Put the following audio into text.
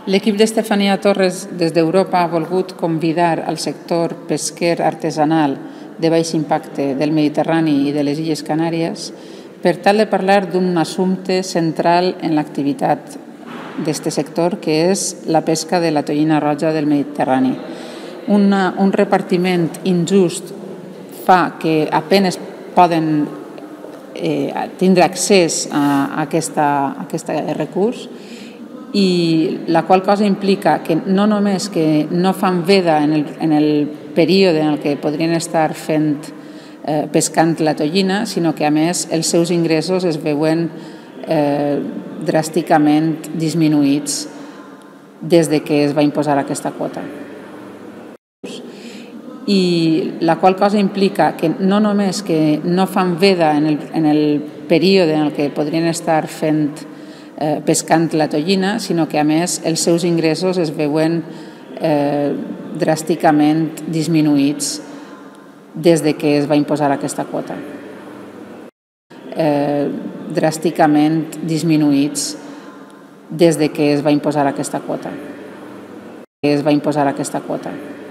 L'equip d'Estefania Torres des d'Europa ha volgut convidar al sector pesquer artesanal de baix impacte del Mediterrani i de les Illes Canàries per tal de parlar d'un assumpte central en l'activitat d'aquest sector, que és la pesca de la tonyina roja del Mediterrani. Un repartiment injust fa que apenas poden tindre accés a aquest recurs, i la qual cosa implica que no només que no fan veda en el període en el que podrien estar pescant la tonyina, sinó que a més els seus ingressos es veuen dràsticament disminuïts des que es va imposar aquesta quota. I la qual cosa implica que no només que no fan veda en el període en el que podrien estar pescant la tonyina, sinó que a més els seus ingressos es veuen dràsticament disminuïts des que es va imposar aquesta quota. Dràsticament disminuïts des que es va imposar aquesta quota.